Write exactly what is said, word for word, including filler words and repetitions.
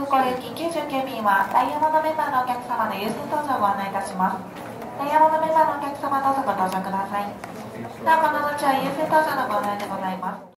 空港行ききゅうじゅうきゅう便はダイヤモンドメンバーのお客様の優先搭乗をご案内いたします。ダイヤモンドメンバーのお客様どうぞご搭乗ください。ではこの後は優先搭乗のご案内でございます。